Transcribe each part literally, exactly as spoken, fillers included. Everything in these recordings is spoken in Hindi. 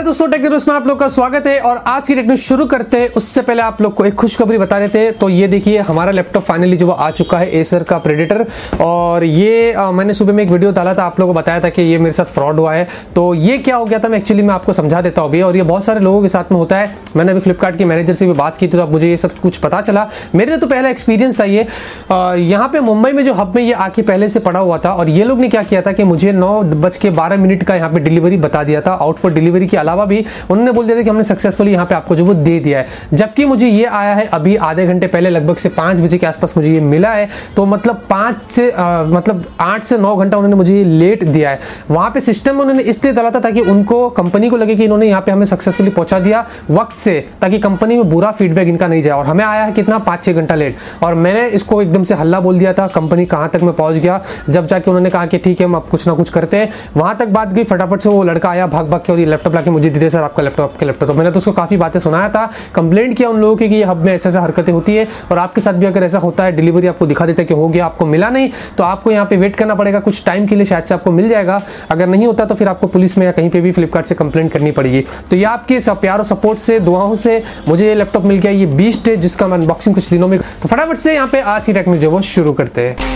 हेलो दोस्तों, टेक न्यूज़ में आप लोग का स्वागत है। और आज की टेक न्यूज़ शुरू करते हैं उससे पहले आप लोग को एक खुशखबरी बता देते हैं। तो ये देखिए, हमारा लैपटॉप फाइनली जो वो आ चुका है, एसर का प्रेडेटर। और ये आ, मैंने सुबह में एक वीडियो डाला था, आप लोगों को बताया था कि ये मेरे साथ फ्रॉड हुआ है। तो ये क्या हो गया था, मैं एक्चुअली मैं आपको समझा देता हूँ अभी। और ये बहुत सारे लोगों के साथ में होता है। मैंने अभी फ्लिपकार्ट के मैनेजर से भी बात की थी, तो अब मुझे ये सब कुछ पता चला। मेरे तो पहला एक्सपीरियंस था ये, यहाँ पे मुंबई में जो हब में ये आके पहले से पड़ा हुआ था। और ये लोग ने क्या किया था कि मुझे नौ बज के बारह मिनट का यहाँ पे डिलीवरी बता दिया था। आउट फॉर डिलीवरी के अलावा भी उन्होंने बोल दिया था कि हमने सक्सेसफुली यहाँ पे आपको जो वो दे दिया है। जबकि मुझे ये आया है अभी आधे घंटे पहले, लगभग से पाँच बजे के आसपास मुझे ये मिला है। तो मतलब पाँच से आ, मतलब आठ से नौ घंटा उन्होंने मुझे ये लेट दिया है। वहाँ पे सिस्टम में उन्होंने इसलिए डाला था ताकि उनको कंपनी को लगे कि इन्होंने यहाँ पे हमें सक्सेसफुली पहुँचा दिया वक्त से, ताकि कंपनी में बुरा फीडबैक इनका नहीं जाए। और हमें आया है कितना, पाँच छः घंटा लेट। और मैंने इसको एकदम से हल्ला बोल दिया था, कंपनी कहाँ तक मैं पहुँच गया। जब जाके उन्होंने कहा कि ठीक है हम अब कुछ ना कुछ करते हैं, वहाँ तक बात गई। फटाफट से वो लड़का आया भाग भाग के और ये लैपटॉप लाके मुझे दे दे, सर आपका लैपटॉप आपके लैपटॉप। तो मैंने तो उसको काफ़ी बातें सुनाया था, कंप्लेंट किया उन लोगों की कि ये हब में ऐसे ऐसे हरकतें होती है। और आपके साथ भी अगर ऐसा होता है, डिलीवरी आपको दिखा देता है कि हो गया, आपको मिला नहीं, तो आपको यहाँ पे वेट करना पड़ेगा कुछ टाइम के लिए, शायद से आपको मिल जाएगा। अगर नहीं होता तो फिर आपको पुलिस में या कहीं पे भी फ्लिपकार्ट से कंप्लेंट करनी पड़ेगी। तो ये आपके सब प्यार और सपोर्ट से, दुआओं से मुझे ये लैपटॉप मिल गया, ये बीस्ट है, जिसका मैं अनबॉक्सिंग कुछ दिनों में। तो फटाफट से यहाँ पे आज की टेक न्यूज़ जो वो शुरू करते हैं।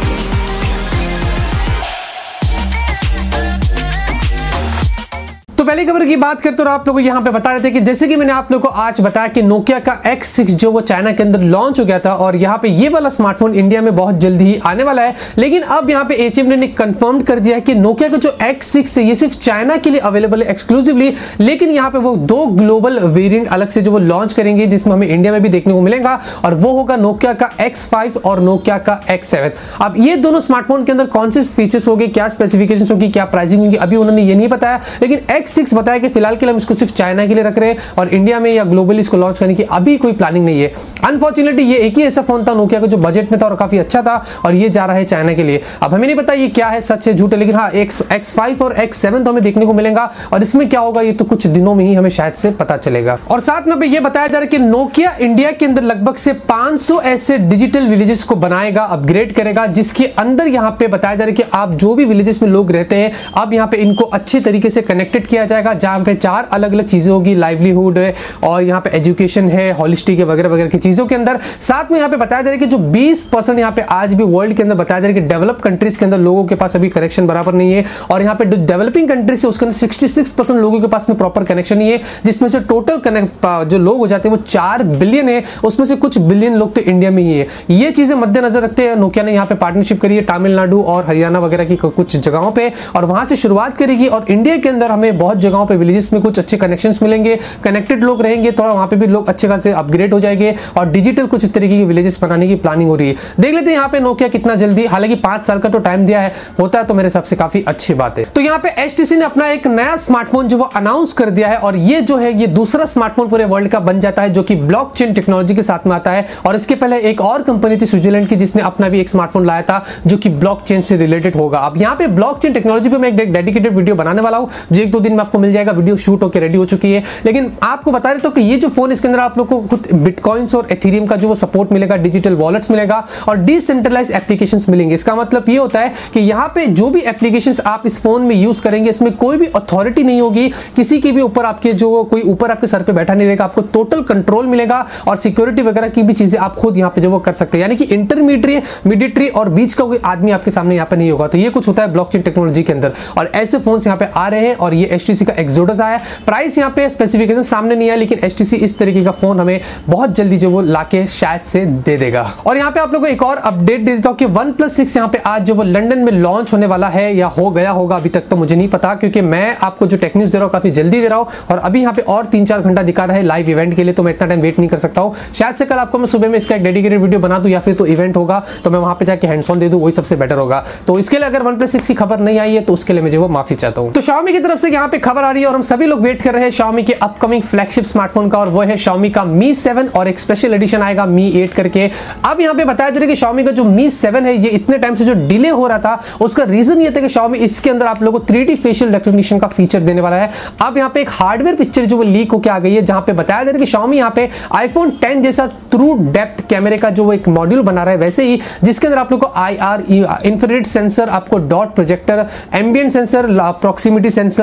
पहली खबर की बात करते और आप लोगों को यहाँ पे बता रहे थे कि जैसे कि मैंने आप लोगों को आज बताया कि नोकिया का एक्स सिक्स जो वो चाइना के अंदर लॉन्च हो गया था। और यहाँ पे ये वाला स्मार्टफोन इंडिया में बहुत जल्दी ही आने वाला है। लेकिन अब यहाँ पे एचएम ने कंफर्म कर दिया है कि नोकिया का जो एक्स सिक्स है ये सिर्फ चाइना के लिए अवेलेबल है एक्सक्लूसिवली। लेकिन यहाँ पे वो दो ग्लोबल वेरिएंट अलग से जो वो लॉन्च करेंगे, जिसमें हमें इंडिया में भी देखने को मिलेगा। और वो होगा नोकिया का एक्स फाइव और नोकिया का एक्स सेवन। अब ये दोनों स्मार्टफोन के अंदर कौन से फीचर्स होंगे, क्या स्पेसिफिकेशन होगी, क्या प्राइसिंग होगी, अभी उन्होंने ये नहीं बताया। लेकिन एक्स सिक्स बताया कि फिलहाल के लिए हम इसको सिर्फ चाइना के लिए रख रहे हैं और इंडिया में या ग्लोबली इसको लॉन्च करने की अभी कोई प्लानिंग नहीं है। अनफॉर्चुनेटली ये एक ही ऐसा फोन था नोकिया का जो बजट में था और काफी अच्छा था, और ये जा रहा है चाइना के लिए। अब हमें नहीं पता ये क्या है, सच है झूठ है, लेकिन हाँ एक्स एक्स फाइव और एक्स सेवन तो हमें देखने को मिलेगा। और इसमें क्या होगा ये तो कुछ दिनों में ही हमें शायद से पता चलेगा। और साथ में ये बताया जा रहा है कि नोकिया इंडिया के अंदर लगभग से पांच सौ ऐसे डिजिटल विलेजेस को बनाएगा, अपग्रेड करेगा, जिसके अंदर यहाँ पे बताया जा रहा है कि आप जो भी विलेजेस में लोग रहते हैं, अब यहाँ पे इनको अच्छे तरीके से कनेक्टेड किया जाएगा, जहां पे चार अलग अलग चीजें होगी, लाइवलीहुड है और यहाँ पे एजुकेशन है, हॉलिस्टिक है, वगैरह वगैरह की चीजों के अंदर। साथ में यहाँ पे बताया जा रहा है कि जो बीस परसेंट यहाँ पे आज भी वर्ल्ड के अंदर बताया जा रहा है कि डेवलप कंट्रीज के अंदर लोगों के पास अभी कनेक्शन बराबर नहीं है। और यहाँ पे डेवलपिंग कंट्रीज है उसके अंदर सिक्सटी सिक्स परसेंट लोगों के पास में प्रॉपर कनेक्शन नहीं है, जिसमें से टोटल कनेक्ट जो लोग हो जाते हैं वो चार बिलियन है, उसमें से कुछ बिलियन लोग तो इंडिया में ही है। ये चीजें मद्देनजर रखते हैं नोकिया ने यहाँ पे पार्टनरशिप करी है तमिलनाडु और हरियाणा वगैरह की कुछ जगहों पे, और वहां से शुरुआत करेगी। और इंडिया के अंदर हमें बहुत जगहों पे विलेजेस में कुछ अच्छे कनेक्शंस मिलेंगे, कनेक्टेड लोग रहेंगे, थोड़ा वहां पे भी लोग अच्छे खासे अपग्रेड हो जाएंगे और डिजिटल कुछ इस तरीके के विलेजेस बनाने की प्लानिंग हो रही है। देख लेते हैं यहाँ पे नोकिया कितना जल्दी, हालांकि पांच साल का तो टाइम दिया है, होता है तो मेरे हिसाब से काफी अच्छी बात है। तो यहाँ पे एचटीसी ने अपना एक नया स्मार्टफोन जो वो अनाउंस कर दिया है, और ये जो है ये दूसरा स्मार्टफोन पूरे वर्ल्ड का बन जाता है जो कि ब्लॉकचेन टेक्नोलॉजी के साथ में आता है। और इसके पहले एक और कंपनी थी स्विट्जरलैंड की जिसने अपना भी एक स्मार्टफोन लाया था जो कि ब्लॉकचेन से रिलेटेड होगा। अब यहाँ पे ब्लॉकचेन टेक्नोलॉजी पे मैं एक डेडिकेटेड वीडियो बनाने वाला हूँ जो एक दो दिन में आपको मिल जाएगा, वीडियो शूट होकर रेडी हो चुकी है। लेकिन आपको बता रहे तो कि ये जो फोन, इसके अंदर आप लोग को खुद बिटकॉइंस और एथेरियम का जो वो सपोर्ट मिलेगा, डिजिटल वॉलेट्स मिलेगा और डिसेंट्रलाइज्ड एप्लीकेशंस मिलेंगे। इसका मतलब ये होता है कि यहाँ पे जो भी एप्लीकेशंस आप इस फोन में यूज करेंगे, इसमें कोई भी अथॉरिटी नहीं होगी, किसी के भी ऊपर आपके जो कोई ऊपर आपके सर पे बैठा नहीं रहेगा, आपको टोटल कंट्रोल मिलेगा और सिक्योरिटी वगैरह की भी चीजें आप खुद यहाँ पे जो वो कर सकते हैं। यानी कि इंटरमीडिएट मीडिएटरी और बीच का कोई आदमी आपके सामने यहाँ पे नहीं होगा। तो ये कुछ होता है ब्लॉकचेन टेक्नोलॉजी के अंदर, और ऐसे फोन यहाँ पे आ रहे हैं। और ये एचटीसी का एक्सोडस आया, प्राइस यहाँ पे स्पेसिफिकेशन सामने नहीं है, लेकिन एचटीसी इस तरीके का फोन हमें बहुत जल्दी जो वो लाके शायद से दे देगा। और यहाँ पे आप लोगों को एक और अपडेट दे देता हूँ कि वन प्लस सिक्स यहाँ पे आज जो वो लंदन में लॉन्च होने वाला है, या हो गया होगा, अभी तक तो मुझे नहीं पता, क्योंकि मैं आपको जो टेक न्यूज़ दे रहा हूँ काफी जल्दी दे रहा हूँ। और अभी यहाँ पे और तीन चार घंटा दिखा रहा है लाइव इवेंट के लिए, तो मैं इतना टाइम वेट नहीं कर सकता हूँ। शायद से कल आपको मैं सुबह में इसका एक डेडिकेटेड वीडियो बना दूं, या फिर तो इवेंट होगा तो मैं वहां पे जाके हैंड्स ऑन दे दूं, वही सबसे बेटर होगा। तो इसके लिए अगर वन प्लस सिक्स की खबर नहीं आई है तो उसके लिए मुझे वो माफी चाहता हूँ। तो Xiaomi की तरफ से यहाँ पे खबर आ रही है और हम सभी लोग वेट कर रहे हैं Xiaomi के अपकमिंग फ्लैगशिप स्मार्टफोन का, और वो है Xiaomi का Mi सेवन और एक स्पेशल एडिशन आएगा Mi एट करके। अब यहाँ पे बताया जा रहा है कि Xiaomi का जो Mi सेवन है ये इतने टाइम से जो डिले हो रहा था उसका रीजन ये था कि Xiaomi इसके अंदर आप लोगों को थ्री डी फेशियल रिकॉग्निशन का फीचर देने वाला है। अब यहाँ पे एक हार्डवेयर पिक्चर जो वो लीक होकर आ गई है, जहां पे बताया जा रहा है कि Xiaomi यहाँ पे आईफोन टेन जैसा ट्रू डेप्थ कैमरे का जो वो एक मॉड्यूल बना रहा है, वैसे ही जिसके अंदर आप लोग को आई आर इंफ्रारेड सेंसर, आपको dot projector, ambient sensor, proximity sensor,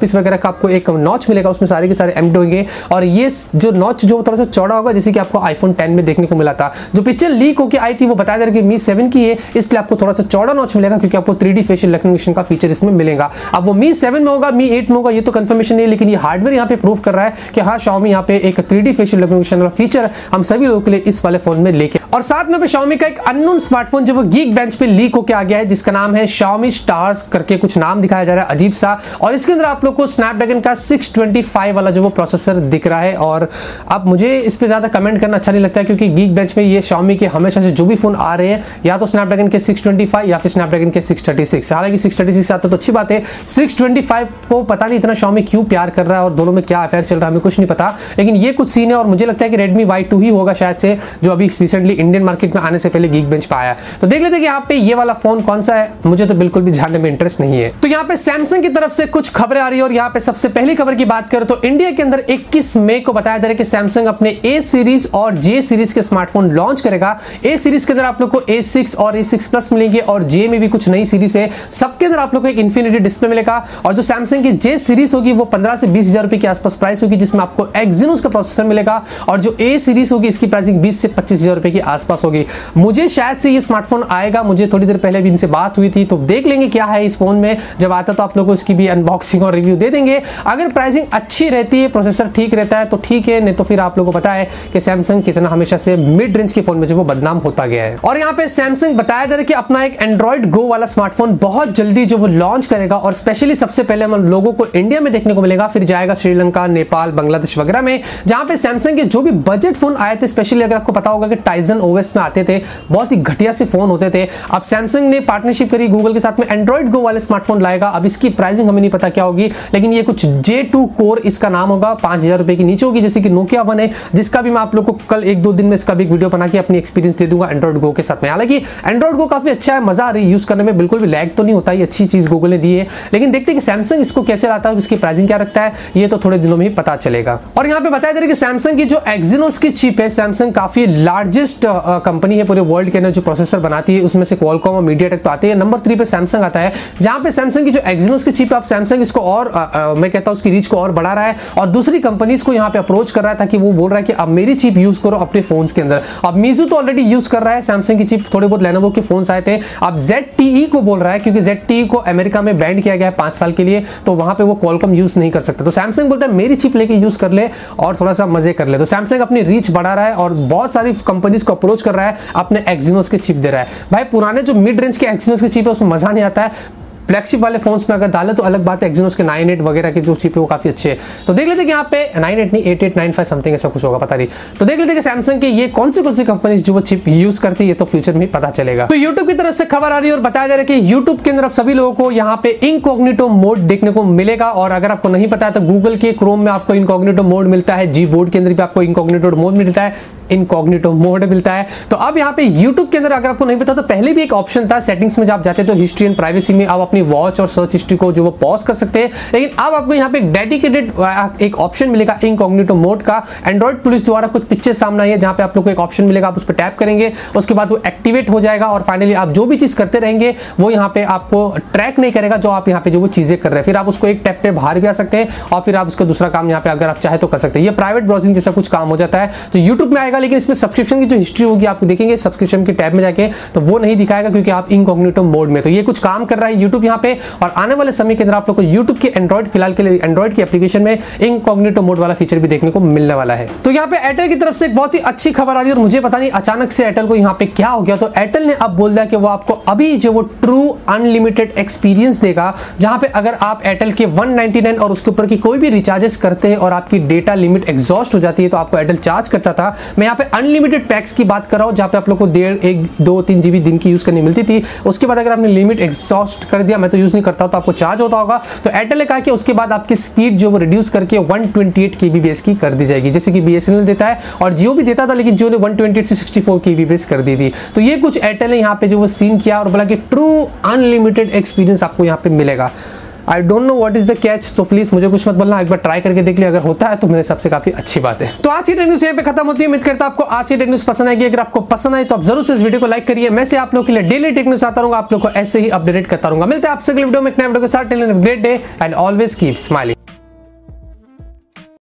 workpiece वगैरह का आपको एक नॉच मिलेगा, उसमें सारे के सारे एम्ड होंगे और ये जो नॉच जो थोड़ा सा चौड़ा होगा जैसे कि आपको आईफोन टेन में देखने को मिला था। जो पिक्चर लीक होकर आई थी वो बताया जा रहा है कि मी सेवन की है, इसलिए आपको थोड़ा सा चौड़ा नॉच मिलेगा क्योंकि आपको थ्री डी फेशियल रिकग्निशन का फीचर इसमें मिलेगा। अब वो मी सेवन में होगा मी एट में होगा ये तो कंफर्मेशन नहीं है, लेकिन ये हार्डवेयर यहाँ पे प्रूव कर रहा है कि हाँ Xiaomi यहाँ पे एक थ्री डी फेशियल रिकग्निशन वाला फीचर हम सभी लोगों के लिए इस वाले फोन में लेके। और साथ में Xiaomi का एक अननोन स्मार्टफोन जो वो गीक बेंच पे लीक होकर आ गया है जिसका नाम है Xiaomi Stars करके कुछ नाम दिखाया जा रहा है अजीब सा, और इसके अंदर आप लोग को स्नैपड्रैगन का सिक्स ट्वेंटी फाइव वाला जो वो प्रोसेसर दिख रहा है। और अब मुझे इस पे ज्यादा कमेंट करना अच्छा नहीं लगता है क्योंकि गीक बेंच में ये Xiaomi के हमेशा से जो भी फोन आ रहे हैं या तो स्नैपड्रैगन के सिक्स ट्वेंटी फाइव या फिर स्नैपड्रैगन के सिक्स थर्टी सिक्स, हालांकि सिक्स थर्टी सिक्स आता तो अच्छी बात है, सिक्स ट्वेंटी फाइव को पता नहीं इतना Xiaomi क्यों प्यार कर रहा है और दोनों में क्या अफेयर चल रहा है हमें कुछ नहीं पता, लेकिन ये कुछ सीन है। और मुझे लगता है कि Redmi वाई टू ही होगा शायद से, जो अभी रिसेंटली इंडियन मार्केट में आने से पहले गीक बेंच पे आया। तो देख लेते हैं कि यहाँ पे ये वाला फोन कौन सा है, मुझे तो बिल्कुल भी जानने में इंटरेस्ट नहीं है। तो यहाँ पे सैमसंग की तरफ से कुछ खबरें आ रही है और यहाँ पे सबसे पहली खबर की बात करें तो इंडिया के अंदर इक्कीस मई को बताया जा रहा है कि सैमसंग अपने ए सीरीज और जे सीरीज के स्मार्टफोन लॉन्च करेगा। ए सीरीज के अंदर आप लोग को ए सिक्स और ए सिक्स प्लस मिलेंगे और जे में भी कुछ नई सीरीज है, सबके अंदर आप लोग को एक इन्फिनिटी डिस्प्ले मिलेगा। और जो सैमसंग की जे सीरीज होगी वो पंद्रह से बीस हजार रुपए के आसपास प्राइस होगी जिसमें आपको एक्सिनोस का प्रोसेसर मिलेगा, और जो ए सीरीज होगी इसकी प्राइसिंग बीस से पच्चीस हजार रुपए के आसपास होगी। मुझे शायद से ये स्मार्टफोन आएगा, मुझे थोड़ी देर पहले भी इनसे बात हुई थी, तो देख लेंगे क्या है इस फोन में, जब आता तो आप लोगों को इसकी भी अनबॉक्सिंग और रिव्यू दे देंगे। अगर प्राइसिंग अच्छी रहती है, प्रोसेसर ठीक रहता है तो ठीक है, नहीं तो फिर आप लोगों को पता है कि सैमसंग कितना हमेशा से मिड रेंज के फोन में जो वो बदनाम होता गया है। और यहाँ पे सैमसंग बताया जा रहा है कि अपना एक एंड्रॉइड गो वाला स्मार्टफोन बहुत जल्दी जो वो लॉन्च करेगा, और स्पेशली सबसे पहले हम लोगों को इंडिया में देखने को मिलेगा, फिर जाएगा श्रीलंका, नेपाल, बांग्लादेश वगैरह में, जहां पे सैमसंग के जो भी बजट फोन आए थे, स्पेशली अगर आपको पता होगा कि टाइजन ओएस में आते थे, बहुत ही घटिया से फोन होते थे। अब सैमसंग ने पार्टनरशिप करी गूगल के साथ में, एंड्रॉइड गो वाले स्मार्टफोन लाएगा। अब इसकी प्राइसिंग हमें नहीं पता क्या होगी, लेकिन ये कुछ जे टू कोर इसका नाम होगा, पांच हजार रुपए की नीचे होगी जैसे कि नोकिया वन है, जिसका भी मैं आप लोग को कल एक दो दिन में इसका भी वीडियो बना के अपनी एक्सपीरियंस दे दूंगा एंड्रॉइड गो के साथ में। हालांकि एंड्रॉइड गो काफी अच्छा है, मजा आ रही है यूज करने में, बिल्कुल भी लैग तो नहीं होता, ये अच्छी चीज गूगल ने दी है, लेकिन देखते हैं कि सैमसंग इसको कैसे लाता है, इसकी प्राइसिंग क्या रखता है, ये तो थोड़े दिनों में ही पता चलेगा। और यहाँ पे बताया जा रहा है कि सैमसंग की जो एक्सिनोस की चिप है, सैमसंग काफी लार्जेस्ट कंपनी है पूरे वर्ल्ड के अंदर जो प्रोसेसर बनाती है, उसमें से क्वालकॉम और मीडियाटेक तो आते हैं, नंबर थ्री पे सैमसंग आता है, जहां पे सैमसंग की जो एक्सिनोस की चिप है, अब सैमसंग इसको और आ, आ, मैं कहता हूं उसकी रीच को और बढ़ा रहा है और दूसरी कंपनीज को यहाँ पे अप्रोच कर रहा है, ताकि वो बोल रहा है कि अब मेरी चिप यूज करो अपने फोन्स के अंदर। अब मीजू तो ऑलरेडी यूज कर रहा है सैमसंग की चिप, थोड़े बहुत लेनोवो के फोन्स आए थे। अब जेड टी ई को बोल रहा है, क्योंकि जेड टी ई को अमेरिका में बैन किया गया है पांच साल के लिए, तो वहां पे वो क्वालकॉम यूज नहीं कर सकता, तो सैमसंग बोलता है मेरी चिप लेके यूज कर ले और थोड़ा सा मजे कर ले। तो सैमसंग अपनी रीच बढ़ा रहा है और बहुत सारी कंपनीज को अप्रोच कर रहा है, अपने एक्सिनोस के चिप दे रहा है। भाई पुराने जो मिड रेंज के एक्सिनोस के चिप है उसमें मजा नहीं आता है, फ्लैगशिप वाले फोन्स में अगर डाले तो अलग बात है, एक्सिनोस के नाइन एट वगैरह के जो चिप है वो काफी अच्छे हैं। तो देख लेते हैं कि यहाँ पे नाइन एट नहीं eight eight nine five something ऐसा कुछ होगा, पता नहीं। तो देख लेते हैं कि सैमसंग के ये कौन सी कौन सी कंपनीज जो वो चिप यूज करती है, ये तो फ्यूचर में पता चलेगा। तो यूट्यूब की तरफ से खबर आ रही है और बताया जा रहा है कि यूट्यूब के अंदर अब सभी लोगों को यहाँ पे इनकॉग्निटो मोड देखने को मिलेगा। और अगर आपको नहीं पता है तो गूगल के क्रोम में आपको इनकॉग्निटो मोड मिलता है, जी बोर्ड के अंदर भी आपको इनकॉग्निटो मोड मिलता है, इनकॉग्निटो मोड मिलता है। तो अब यहाँ पे YouTube के अंदर अगर आपको नहीं पता तो पहले भी एक ऑप्शन था सेटिंग्स में, जब आप जाते तो हिस्ट्री एंड प्राइवेसी में आप अपनी वॉच और सर्च हिस्ट्री को जो वो पॉज कर सकते हैं, लेकिन अब आपको यहाँ पे डेडिकेटेड एक ऑप्शन मिलेगा इनकॉग्निटो मोड का। एंड्रॉइड पुलिस द्वारा कुछ पिक्चर सामने आई है जहाँ पे आप लोग को एक ऑप्शन मिलेगा, आप उस पर टैप करेंगे, उसके बाद वो एक्टिवेट हो जाएगा और फाइनली आप जो भी चीज करते रहेंगे वो यहाँ पे आपको ट्रैक नहीं करेगा, जो आप यहाँ पे जो वो चीजें कर रहे हैं। फिर आप उसको एक टैप पे बाहर भी आ सकते हैं और फिर आप उसका दूसरा काम यहाँ पे अगर आप चाहे तो कर सकते हैं। ये प्राइवेट ब्राउजिंग जैसा कुछ काम हो जाता है, तो यूट्यूब में आएगा, लेकिन इसमें सब्सक्रिप्शन की जो हिस्ट्री होगी आप देखेंगे सब्सक्रिप्शन के टैब में जाके, तो वो नहीं दिखाएगा क्योंकि आप इनकॉग्निटो मोड में। तो ये कुछ काम कर रहा है यूट्यूब यहाँ पे, और आने वाले समय के अंदर आप लोग को यूट्यूब के एंड्रॉइड फिलहाल के लिए एंड्रॉइड की एप्लीकेशन में इनकॉग्निटो मोड वाला फीचर भी देखने को मिलने वाला है। तो यहाँ पे एयरटेल की तरफ से एक बहुत ही अच्छी खबर आ रही है और मुझे पता नहीं अचानक से एयरटेल को यहाँ पे क्या हो गया। तो एयरटेल ने अब बोल दिया कि वो आपको अभी जो वो ट्रू अनलिमिटेड एक्सपीरियंस देगा, जहां पे अगर आप एयरटेल के वन नाइनटी नाइन और उसके ऊपर की कोई भी रिचार्जेस करते हैं और आपकी डेटा लिमिट एग्जॉस्ट हो जाती है तो आपको एयरटेल चार्ज करता था। मैं यहाँ पे अनलिमिटेड पैक्स की बात कर रहा हूँ, जहां पे आप लोग को डेढ़ एक दो तीन जीबी दिन की यूज करनी मिलती थी, उसके बाद अगर आपने लिमिट एग्जॉस्ट कर दिया, मैं तो यूज नहीं करता तो आपको चार्ज होता होगा। तो एयरटेल ने कहा कि उसके बाद आपकी स्पीड जो वो रिड्यूस करके वन ट्वेंटी एट केबीपीएस की कर दी जाएगी, जैसे कि बीएसएनएल देता है और जियो भी देता था, लेकिन जियो ने वन ट्वेंटी एट से सिक्सटी फोर केबीपीएस कर दी थी। तो ये कुछ एयरटेल ने यहाँ पे जो वो सीन किया और बोला कि ट्रू अनलिमिटेड एक्सपीरियंस आपको यहाँ पे मिलेगा। I don't know what is the catch, so please मुझे कुछ मत बोलना, एक बार ट्राई करके देख लिया, अगर होता है तो मेरे हिसाब से काफी अच्छी बात है। तो आज की टेक न्यूज़ यहाँ पे खत्म होती है। उम्मीद करता हूं आपको आज की टेक न्यूज़ पसंद आएगी। अगर आपको पसंद आए तो आप जरूर से इस वीडियो को लाइक करिए। मैं से आप लोगों के लिए डेली टेक न्यूज़ आता रहूंगा, आप लोगों को ऐसे ही अपडेट करता रहूंगा। मिलते हैं आपसे अगले वीडियो में एक नए वीडियो के साथ। Till then have a great day and always keep smiling.